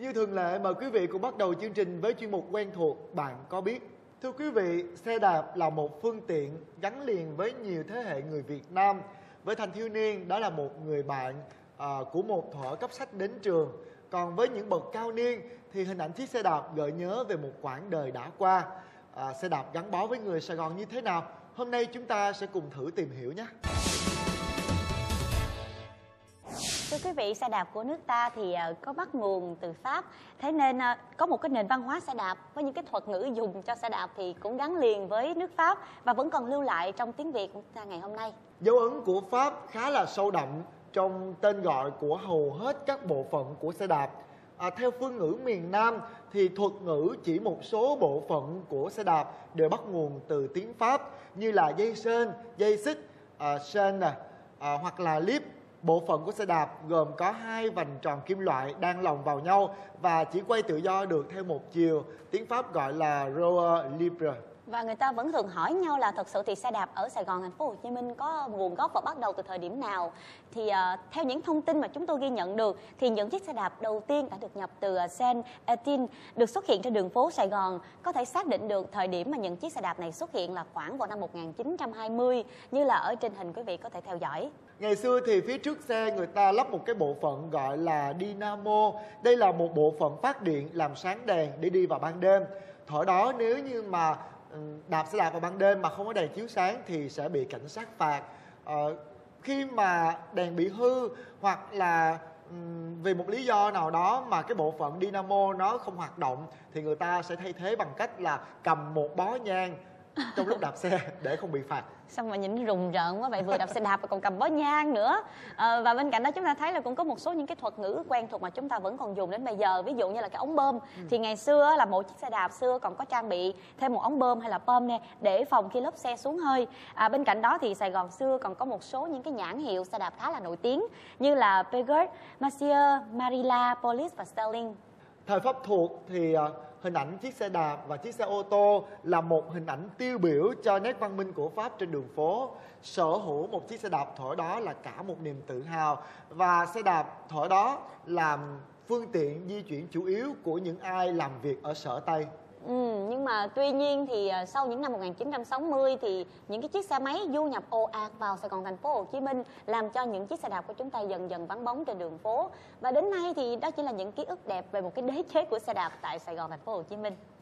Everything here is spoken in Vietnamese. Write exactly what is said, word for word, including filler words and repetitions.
Như thường lệ, mời quý vị cùng bắt đầu chương trình với chuyên mục quen thuộc Bạn có biết. Thưa quý vị, xe đạp là một phương tiện gắn liền với nhiều thế hệ người Việt Nam. Với thanh thiếu niên, đó là một người bạn à, của một thuở cấp sách đến trường. Còn với những bậc cao niên thì hình ảnh chiếc xe đạp gợi nhớ về một quãng đời đã qua. À, xe đạp gắn bó với người Sài Gòn như thế nào? Hôm nay chúng ta sẽ cùng thử tìm hiểu nhé. Thưa quý vị, xe đạp của nước ta thì có bắt nguồn từ Pháp. Thế nên có một cái nền văn hóa xe đạp với những cái thuật ngữ dùng cho xe đạp thì cũng gắn liền với nước Pháp và vẫn còn lưu lại trong tiếng Việt của ta ngày hôm nay. Dấu ấn của Pháp khá là sâu đậm trong tên gọi của hầu hết các bộ phận của xe đạp. À, theo phương ngữ miền Nam thì thuật ngữ chỉ một số bộ phận của xe đạp đều bắt nguồn từ tiếng Pháp như là dây sên, dây xích, à, sên à, à, hoặc là líp. Bộ phận của xe đạp gồm có hai vành tròn kim loại đang lồng vào nhau và chỉ quay tự do được theo một chiều. Tiếng Pháp gọi là roue libre. Và người ta vẫn thường hỏi nhau là thật sự thì xe đạp ở Sài Gòn, thành phố Hồ Chí Minh có nguồn gốc và bắt đầu từ thời điểm nào? Thì uh, theo những thông tin mà chúng tôi ghi nhận được thì những chiếc xe đạp đầu tiên đã được nhập từ uh, Saint-Étienne được xuất hiện trên đường phố Sài Gòn. Có thể xác định được thời điểm mà những chiếc xe đạp này xuất hiện là khoảng vào năm một nghìn chín trăm hai mươi, như là ở trên hình quý vị có thể theo dõi. Ngày xưa thì phía trước xe người ta lắp một cái bộ phận gọi là dynamo. Đây là một bộ phận phát điện làm sáng đèn để đi vào ban đêm. Thuở đó nếu như mà đạp xe đạp vào ban đêm mà không có đèn chiếu sáng thì sẽ bị cảnh sát phạt. Ờ, khi mà đèn bị hư hoặc là um, vì một lý do nào đó mà cái bộ phận dynamo nó không hoạt động thì người ta sẽ thay thế bằng cách là cầm một bó nhang trong lúc đạp xe để không bị phạt. Sao mà nhìn rùng rợn quá vậy, vừa đạp xe đạp và còn cầm bó nhang nữa. À, và bên cạnh đó chúng ta thấy là cũng có một số những cái thuật ngữ quen thuộc mà chúng ta vẫn còn dùng đến bây giờ. Ví dụ như là cái ống bơm. Ừ. Thì ngày xưa là một chiếc xe đạp xưa còn có trang bị thêm một ống bơm hay là pom nè để phòng khi lốp xe xuống hơi. À, bên cạnh đó thì Sài Gòn xưa còn có một số những cái nhãn hiệu xe đạp khá là nổi tiếng như là Peugeot, Marcier, Marilla, Police và Sterling. Thời Pháp thuộc thì uh, hình ảnh chiếc xe đạp và chiếc xe ô tô là một hình ảnh tiêu biểu cho nét văn minh của Pháp trên đường phố. Sở hữu một chiếc xe đạp thuở đó là cả một niềm tự hào, và xe đạp thuở đó là phương tiện di chuyển chủ yếu của những ai làm việc ở sở Tây. Ừ, nhưng mà tuy nhiên thì sau những năm một nghìn chín trăm sáu mươi thì những cái chiếc xe máy du nhập ồ ạt vào Sài Gòn, thành phố Hồ Chí Minh làm cho những chiếc xe đạp của chúng ta dần dần vắng bóng trên đường phố. Và đến nay thì đó chỉ là những ký ức đẹp về một cái đế chế của xe đạp tại Sài Gòn, thành phố Hồ Chí Minh.